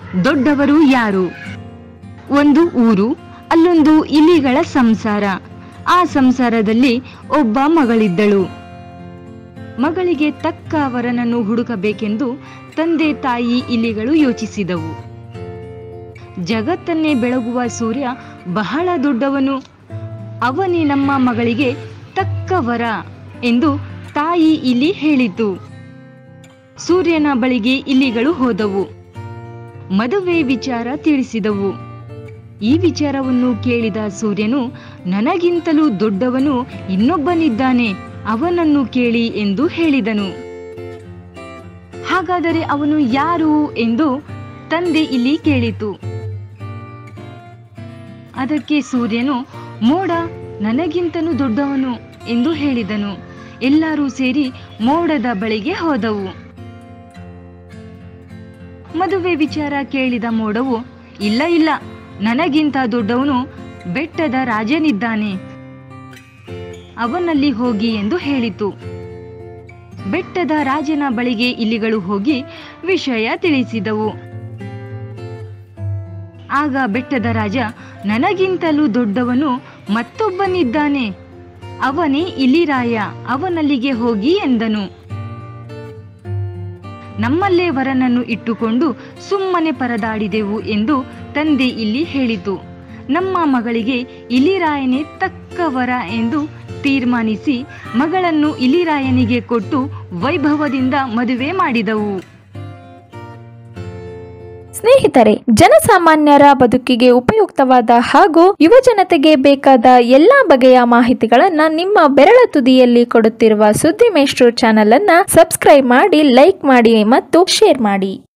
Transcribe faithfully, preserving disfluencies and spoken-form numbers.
ದೊಡ್ಡವರು ಯಾರು? ಒಂದು ಊರು, ಅಲ್ಲೊಂದು ಇಲಿಗಳ ಸಂಸಾರ. ಆ ಸಂಸಾರದಲ್ಲಿ ಒಬ್ಬ ಮಗಳಿದ್ದಳು. ಮಗಳಿಗೆ ತಕ್ಕ ವರನನ್ನು ಹುಡುಕಬೇಕೆಂದು ತಂದೆ ತಾಯಿ ಇಲಿಗಳು ಯೋಚಿಸಿದವು. ಜಗತ್ತನ್ನೇ ಬೆಳಗುವ ಸೂರ್ಯ ಬಹಳ ದೊಡ್ಡವನು, ಅವನೇ ನಮ್ಮ ಮಗಳಿಗೆ ತಕ್ಕ ವರ ಎಂದು ತಾಯಿ ಇಲಿ ಹೇಳಿತು. ಸೂರ್ಯನ ಬಳಿಗೆ ಇಲಿಗಳು ಹೋದವು. ಮದುವೆ ವಿಚಾರ ತಿಳಿಸಿದವು. ಈ ವಿಚಾರವನ್ನು ಕೇಳಿದ ಸೂರ್ಯನು, ನನಗಿಂತಲೂ ದೊಡ್ಡವನು ಇನ್ನೊಬ್ಬನಿದ್ದಾನೆ, ಅವನನ್ನು ಕೇಳಿ ಎಂದು ಹೇಳಿದನು. ಹಾಗಾದರೆ ಅವನು ಯಾರು ಎಂದು ತಂದೆ ಇಲಿ ಕೇಳಿತು. ಅದಕ್ಕೆ ಸೂರ್ಯನು, ಮೋಡ ನನಗಿಂತಲೂ ದೊಡ್ಡವನು ಎಂದು ಹೇಳಿದನು. ಎಲ್ಲರೂ ಸೇರಿ ಮೋಡದ ಬಳಿಗೆ ಹೋದವು. ಮದುವೆ ವಿಚಾರ ಕೇಳಿದ ಮೋಡವು, ಇಲ್ಲ ಇಲ್ಲ, ನನಗಿಂತ ದೊಡ್ಡವನು ಬೆಟ್ಟದ ರಾಜನಿದ್ದಾನೆ, ಅವನಲ್ಲಿ ಹೋಗಿ ಎಂದು ಹೇಳಿತು. ಬೆಟ್ಟದ ರಾಜನ ಬಳಿಗೆ ಇಲಿಗಳು ಹೋಗಿ ವಿಷಯ ತಿಳಿಸಿದವು. ಆಗ ಬೆಟ್ಟದ ರಾಜ, ನನಗಿಂತಲೂ ದೊಡ್ಡವನು ಮತ್ತೊಬ್ಬನಿದ್ದಾನೆ, ಅವನೇ ಇಲಿರಾಯ, ಅವನಲ್ಲಿಗೆ ಹೋಗಿ ಎಂದನು. ನಮ್ಮಲ್ಲೇ ವರನನ್ನು ಇಟ್ಟುಕೊಂಡು ಸುಮ್ಮನೆ ಪರದಾಡಿದೆವು ಎಂದು ತಂದೆ ಇಲಿ ಹೇಳಿತು. ನಮ್ಮ ಮಗಳಿಗೆ ಇಲಿರಾಯನೇ ತಕ್ಕ ವರ ಎಂದು ತೀರ್ಮಾನಿಸಿ ಮಗಳನ್ನು ಇಲಿರಾಯನಿಗೆ ಕೊಟ್ಟು ವೈಭವದಿಂದ ಮದುವೆ ಮಾಡಿದವು. ಸ್ನೇಹಿತರೆ, ಜನಸಾಮಾನ್ಯರ ಬದುಕಿಗೆ ಉಪಯುಕ್ತವಾದ ಹಾಗೂ ಯುವಜನತೆಗೆ ಬೇಕಾದ ಎಲ್ಲಾ ಬಗೆಯ ಮಾಹಿತಿಗಳನ್ನ ನಿಮ್ಮ ಬೆರಳ ತುದಿಯಲ್ಲಿ ಕೊಡುತ್ತಿರುವ ಸುದ್ದಿ ಮೇಷ್ಟ್ರು ಚಾನೆಲ್ ಅನ್ನ ಸಬ್ಸ್ಕ್ರೈಬ್ ಮಾಡಿ, ಲೈಕ್ ಮಾಡಿ ಮತ್ತು ಶೇರ್ ಮಾಡಿ.